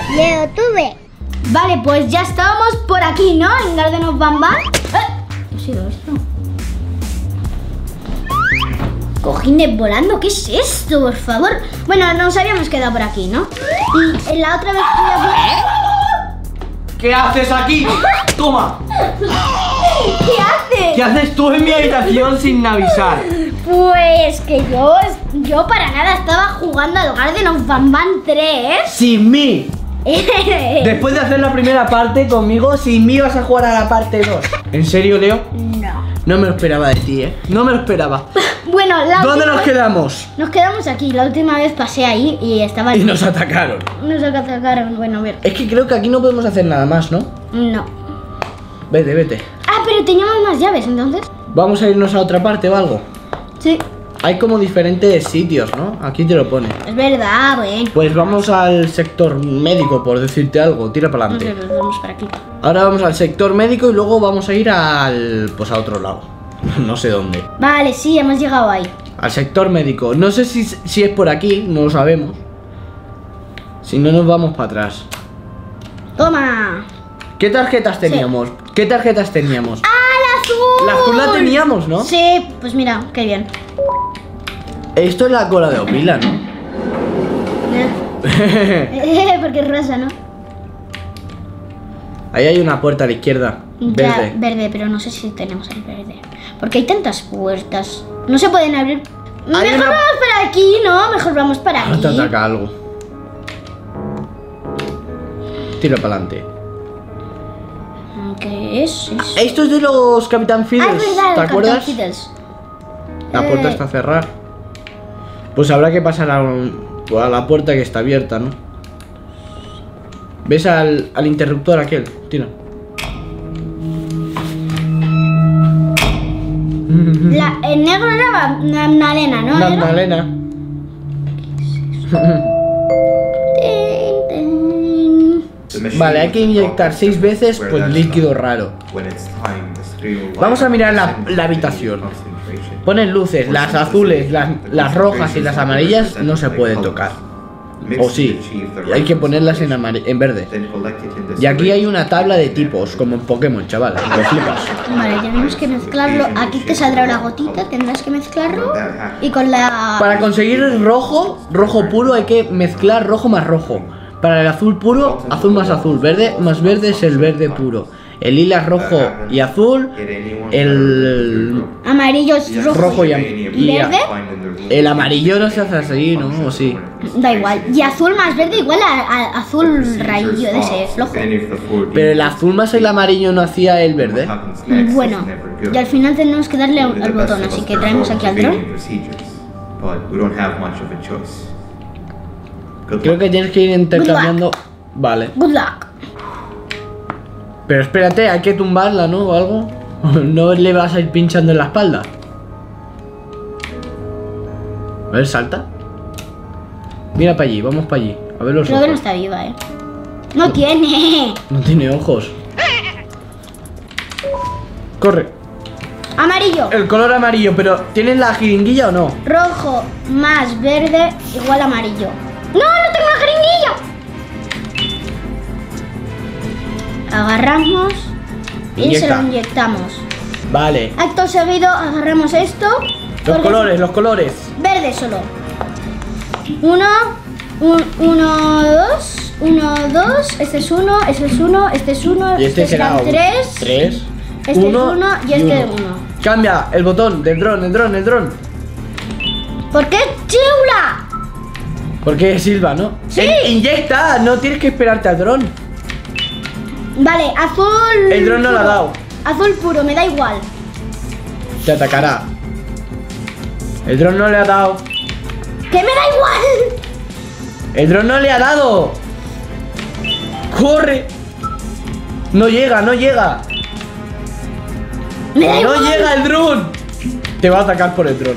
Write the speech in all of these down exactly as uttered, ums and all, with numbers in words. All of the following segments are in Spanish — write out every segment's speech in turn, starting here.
Leo tuve. Vale, pues ya estábamos por aquí, ¿no? En Garden of Banban. ¿Eh? ¿Qué ha sido esto? Cojines volando, ¿qué es esto, por favor? Bueno, nos habíamos quedado por aquí, ¿no? Y en la otra vez que había... ¿Qué haces aquí? ¡Toma! ¿Qué haces? ¿Qué haces tú en mi habitación sin avisar? Pues que yo, yo para nada estaba jugando al Garden of Banban tres. ¡Sin mí! Después de hacer la primera parte conmigo, sin mí vas a jugar a la parte dos. ¿En serio, Leo? No. No me lo esperaba de ti, ¿eh? No me lo esperaba. Bueno, la ¿Dónde última nos vez- quedamos? Nos quedamos aquí. La última vez pasé ahí y estaba... Y nos atacaron. Nos atacaron. Bueno, a ver. Es que creo que aquí no podemos hacer nada más, ¿no? No. Vete, vete. Ah, pero teníamos más llaves, entonces. Vamos a irnos a otra parte o algo. Sí. Hay como diferentes sitios, ¿no? Aquí te lo pone. Es verdad, güey. Pues vamos al sector médico, por decirte algo. Tira para adelante. Nosotros vamos para aquí. Ahora vamos al sector médico y luego vamos a ir al... pues a otro lado. No sé dónde. Vale, sí, hemos llegado ahí. Al sector médico. No sé si, si es por aquí, no lo sabemos. Si no, nos vamos para atrás. Toma. ¿Qué tarjetas teníamos? ¿Qué tarjetas teníamos? ¡Ah, la azul! La azul la teníamos, ¿no? Sí, pues mira, qué bien. Esto es la cola de Opila, ¿no? Eh, porque es rosa, ¿no? Ahí hay una puerta a la izquierda. Ya, Verde. verde, pero no sé si tenemos el verde. Porque hay tantas puertas. No se pueden abrir. Mejor una- vamos para aquí, ¿no? Mejor vamos para Ahora te aquí. ataca algo. Tira para adelante. ¿Qué es eso? Esto es de los Capitán Ah, Fiddles. es verdad, ¿Te el acuerdas? Captain Fiddles. La puerta Eh. está cerrada. Pues habrá que pasar a, un- a la puerta que está abierta, ¿no? ¿Ves al, al interruptor aquel? Tira. La, el negro era Ma- Magdalena, ¿no? Era? Magdalena. Tin, tin. Vale, hay que inyectar seis veces pues líquido raro. Vamos a mirar la, la habitación. Ponen luces, las azules, las, las rojas y las amarillas no se pueden tocar. O sí, y hay que ponerlas en, amare- en verde. Y aquí hay una tabla de tipos, como en Pokémon, chaval. Lo flipas. Vale, tenemos que mezclarlo. Aquí te saldrá una gotita, tendrás que mezclarlo. Y con la... Para conseguir el rojo, rojo puro, hay que mezclar rojo más rojo. Para el azul puro, azul más azul. Verde más verde es el verde puro. El lila, rojo y azul. El Amarillo es rojo. rojo y, am- y a- ¿Verde? el amarillo no se hace así, ¿no? ¿O sí? Da igual. Y azul más verde igual a, a- azul rayo de ese flojo. Pero el azul más el amarillo no hacía el verde. Bueno, y al final tenemos que darle al al botón, así que traemos aquí al dron. Creo que tienes que ir intercambiando. Vale. Good luck. Pero espérate, hay que tumbarla, ¿no? O algo. No le vas a ir pinchando en la espalda. A ver, salta. Mira para allí, vamos para allí. A ver los Creo que no ojos. está viva, eh. No tiene. No tiene ojos. Corre. Amarillo. El color amarillo, pero ¿tienes la jeringuilla o no? Rojo más verde igual amarillo. ¡No, no tengo la jeringuilla! Agarramos y se Inyecta. lo inyectamos. Vale. Acto seguido agarramos esto. Los porque- colores, los colores. Verde solo. Uno, un- uno, dos, uno, dos. Este es uno, este es uno, este es uno. Y este será serán un- tres. Tres. Este es uno y este es uno. Cambia el botón del dron, el dron, el dron. ¿Por qué chula? Porque es Silva, ¿no? Sí. Eh, inyecta, no tienes que esperarte al dron. Vale, azul. El dron no lo ha puro. dado. Azul puro, me da igual. Te atacará. El dron no le ha dado. ¡Que me da igual! El dron no le ha dado. ¡Corre! No llega, no llega. Me da No igual. llega el dron. Te va a atacar por el dron.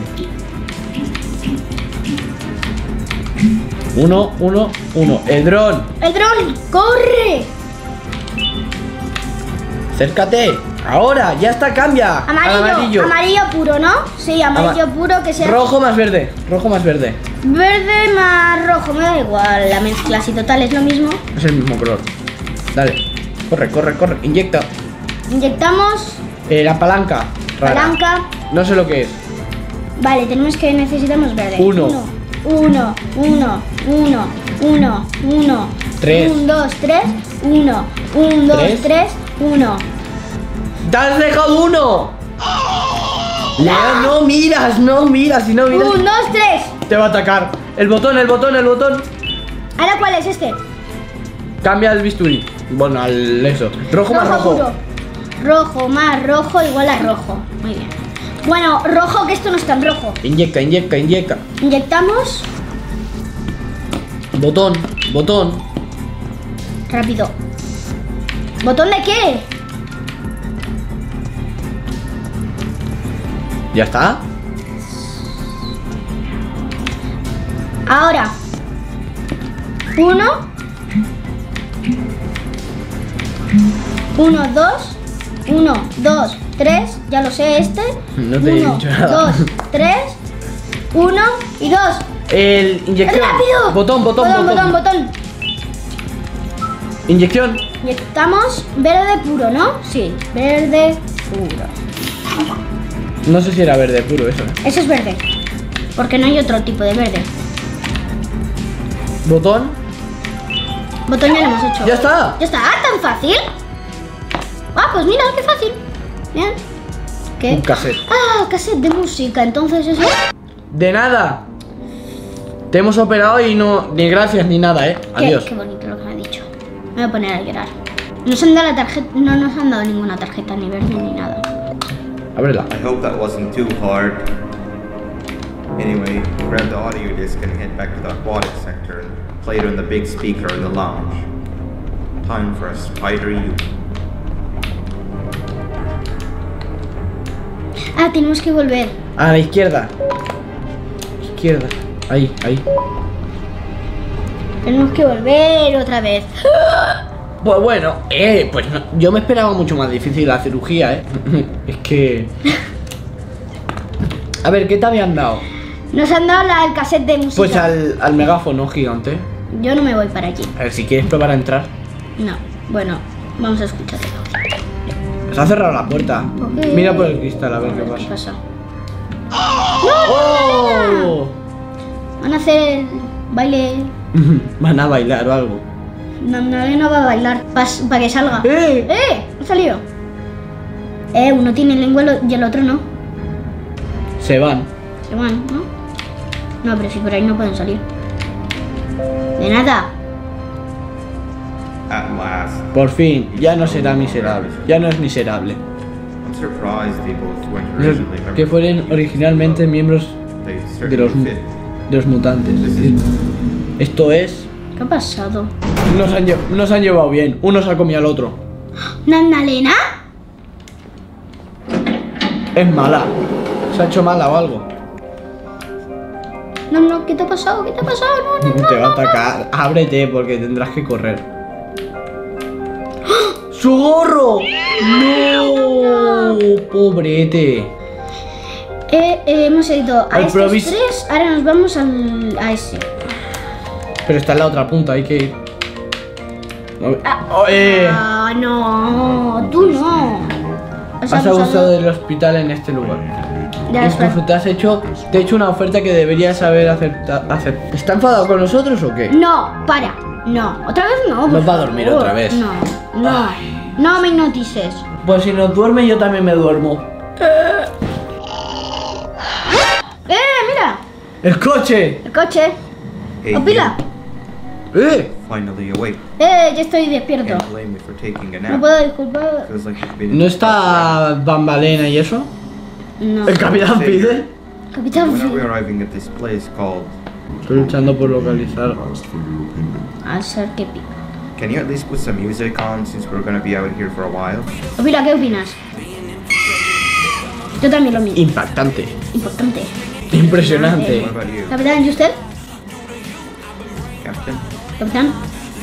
Uno, uno, uno. El dron. El dron, corre. Acércate. Ahora, ya está, cambia. Amarillo, Al amarillo, puro, ¿no? Sí, amarillo Ama- puro que sea. Rojo más verde. Rojo más verde. Verde más rojo, me da igual. La mezcla, si total es lo mismo. Es el mismo color. Dale. Corre, corre, corre. Inyecta. Inyectamos. Eh, la palanca. Rara. Palanca. No sé lo que es. Vale, tenemos que necesitamos verde. Uno. Uno, uno, uno, uno, uno. Tres. Un, dos, tres, uno. Un, dos, Tres. tres, uno. ¡Te has dejado uno! Lea, no miras, no miras, si no miras. Un, dos, tres. Te va a atacar. El botón, el botón, el botón. ¿Ahora cuál es este? Cambia el bisturí. Bueno, al eso. Rojo, más rojo. puro. Rojo más rojo igual a rojo. Muy bien. Bueno, rojo, que esto no es tan rojo. Inyecta, inyecta, inyecta. Inyectamos. Botón, botón. Rápido. ¿Botón de qué? ¿Ya está? Ahora. Uno. Uno, dos. Uno, dos, tres. Ya lo sé, este. No te he Uno, dicho nada. dos, tres. Uno y dos. El inyección. ¡Rápido! Botón, botón, botón, botón. botón, botón. Inyección. Inyectamos verde puro, ¿no? Sí, verde puro. No sé si era verde puro eso. ¿eh? Eso es verde. Porque no hay otro tipo de verde. Botón. Botón ya lo hemos hecho. Ya está. ¿Ya está? ¿Tan fácil? Ah, pues mira, qué fácil. Bien. ¿Qué? Un cassette. Ah, cassette de música. Entonces eso. De nada. Te hemos operado y no. Ni gracias ni nada, eh. Qué, Adiós. qué bonito lo que me ha dicho. Me voy a poner a llorar. Nos han dado la tarjeta. No nos han dado ninguna tarjeta, ni verde ni nada. Ábrela. I hope that wasn't too hard. Anyway, grab the audio disc and head back to the aquatic sector and play it on the big speaker in the lounge. Time for a spider you. Ah, tenemos que volver. A la izquierda. Izquierda. Ahí, ahí. Tenemos que volver otra vez. Pues bueno, eh, pues no, yo me esperaba mucho más difícil la cirugía, eh. Es que. A ver, ¿qué te habían dado? Nos han dado la, el cassette de música. Pues al, al megáfono gigante. Yo no me voy para allí. A ver, si quieres probar a entrar. No. Bueno, vamos a escucharlo. Se ha cerrado la puerta. ¿Por qué? Mira por el cristal a ver qué ¿Qué pasa. pasa? ¡Oh! Van a hacer el baile. Van a bailar o algo. Magdalena va a bailar para que salga. ¡Eh! ¡Eh! Ha salido. Eh, uno tiene lengua y el otro no. Se van. Se van, ¿no? No, pero si por ahí no pueden salir. De nada. At last. Por fin, ya no será miserable. Ya no es miserable. I'm surprised they both weren't Los originally members. que fueron originalmente miembros They de los, certainly fit. de los mutantes. Es decir, esto es. ¿Qué ha pasado? Nos han, lle- nos han llevado bien. Uno se ha comido al otro. ¿Nandalena? Es mala. Se ha hecho mala o algo. No, no, ¿qué te ha pasado? ¿Qué te ha pasado? No, no, no. Te va a atacar. Ábrete porque tendrás que correr. ¡Su gorro! ¡No! Pobrete. Eh, eh, hemos ido a Al estos provis- tres, ahora nos vamos al, a ese. Pero está en la otra punta, hay que ir. Oh, eh. Ah, no, tú no. Has abusado del hospital en este lugar. Ya está. Incluso te has hecho, te he hecho una oferta que deberías haber aceptado. ¿Está enfadado con nosotros o qué? No, para. No, otra vez no. por Nos va a dormir favor. otra vez. No, no. No me hipnotices. Pues si nos duerme yo también me duermo. ¡Eh, mira! ¡El coche! El coche. Hey, ¡Opila! ¡Eh! finally awake. ¡Eh, ya estoy despierto! Can't blame me for taking a No nap. puedo disculpar. Feels like you've been in ¿No a está Bambalena y eso? No. ¿El capitán Fidel? Capitán When are we Phil. arriving at this place called? Estoy luchando por localizar. Al ser que pica. Can you at least put some music on since we're gonna be out here for a while? Opila, ¿qué opinas? Yo también lo mismo. Impactante. Importante. Impresionante. What about you, Capitán, ¿y usted? Captain? Capitán.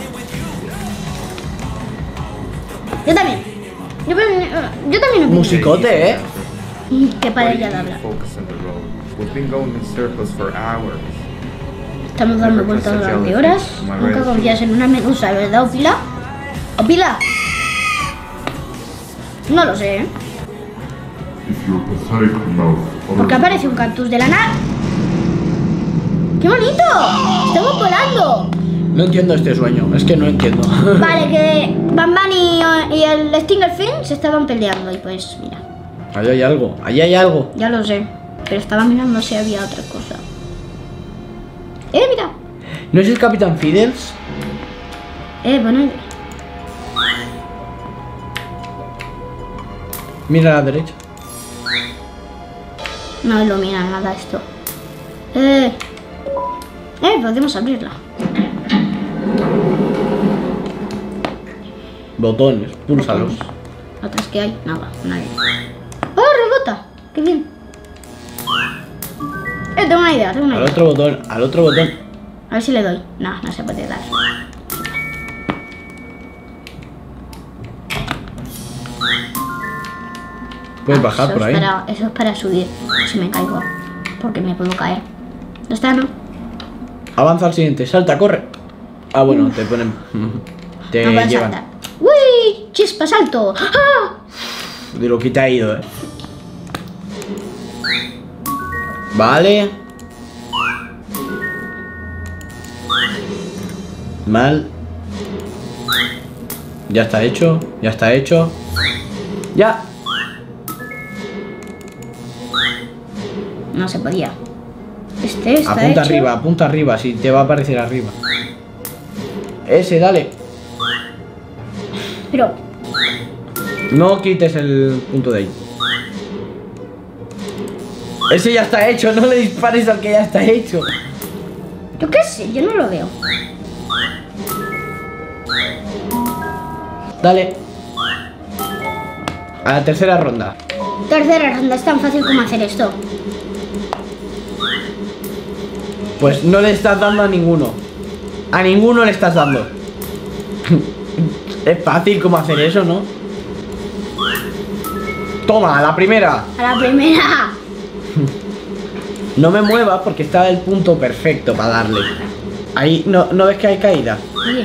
Yo también. Yo, yo también opino. Musicote, eh. Que para Why do ella you de need to hablar. focus on the road? We've been going in circles for hours. Estamos dando vueltas durante horas. Nunca confías en una medusa, ¿verdad, Opila? ¿Opila? No lo sé, ¿eh? Porque aparece un cactus de la nada. ¡Qué bonito! ¡Estamos volando! No entiendo este sueño, es que no entiendo. Vale, que Bam Bam y, y el Stingerfin se estaban peleando y pues, mira. Ahí hay algo, ahí hay algo. Ya lo sé, pero estaba mirando si había otra cosa. ¡Eh, mira! ¿No es el Capitán Fiddles? Eh, bueno. Mira a la derecha. No ilumina nada esto. Eh... Eh, podemos abrirla. Botones, púlsalos. Atrás que hay, nada, nadie. ¡Oh, rebota! ¡Qué bien! Eh, tengo una idea, tengo una Al idea. otro botón, al otro botón. A ver si le doy. No, no se puede dar. Puedes Ah, bajar eso por es ahí. Para, eso es para subir, si me caigo. Porque me puedo caer. ¿No está, no? Avanza al siguiente, salta, corre. Ah, bueno, te ponen. Te No puedo llevan. saltar. ¡Uy! ¡Chispa, salto! ¡Ah! De lo que te ha ido, eh. Vale. Mal. Ya está hecho, ya está hecho. Ya. No se podía. Este está Apunta hecho. arriba, apunta arriba, si te va a aparecer arriba. Ese, dale. Pero... No quites el punto de ahí. Ese ya está hecho, no le dispares al que ya está hecho. Yo qué sé, yo no lo veo. Dale. A la tercera ronda. Tercera ronda, es tan fácil como hacer esto. Pues no le estás dando a ninguno. A ninguno le estás dando. Es fácil como hacer eso, ¿no? Toma, a la primera. A la primera. No me muevas porque está el punto perfecto para darle. Ahí, ¿no, ¿no ves que hay caída? Oye,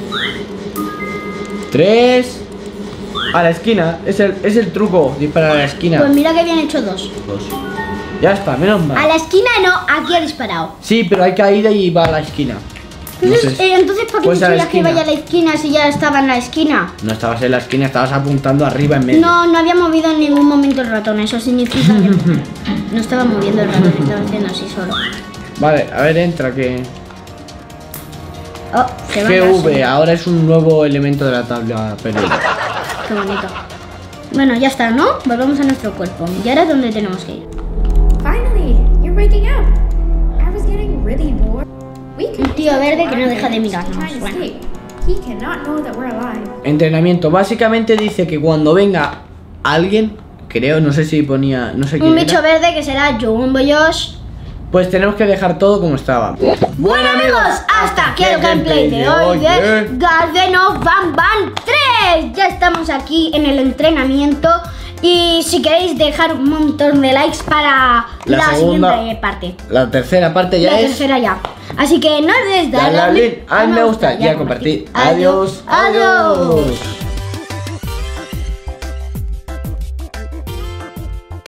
Tres. A la esquina. Es el, es el truco. Disparar a la esquina. pues mira que habían hecho dos. Dos. Ya está, menos A mal. la esquina no, aquí ha disparado. Sí, pero hay caída y va a la esquina. No Entonces, sé. eh, entonces ¿por qué Pues me a la decías que esquina. vaya a la esquina si ya estaba en la esquina? No estabas en la esquina, estabas apuntando arriba en medio. No, no había movido en ningún momento el ratón, eso significa que no estaba moviendo el ratón, estaba haciendo así solo. Vale, a ver, entra que... Oh, se va G a V, ahora es un nuevo elemento de la tabla periódica. Qué bonito. Bueno, ya está, ¿no? Volvamos a nuestro cuerpo. ¿Y ahora dónde tenemos que ir? Finally, you're waking up. I was getting really bored. We Un could tío verde que no deja de mirarnos. trying to Bueno. escape. He cannot know that we're alive. Entrenamiento, básicamente dice que cuando venga alguien, creo, no sé si ponía, no sé quién Un bicho era, verde que será Jumbo Josh. pues tenemos que dejar todo como estaba. Bueno amigos, hasta aquí el gameplay de hoy de Garden of Bam Bam tres. Ya estamos aquí en el entrenamiento. Y si queréis dejar un montón de likes para La la, segunda- siguiente parte. La tercera parte ya La es... tercera ya. Así que no olvides Darle darle al like, al me gusta y a compartir. Adiós, adiós.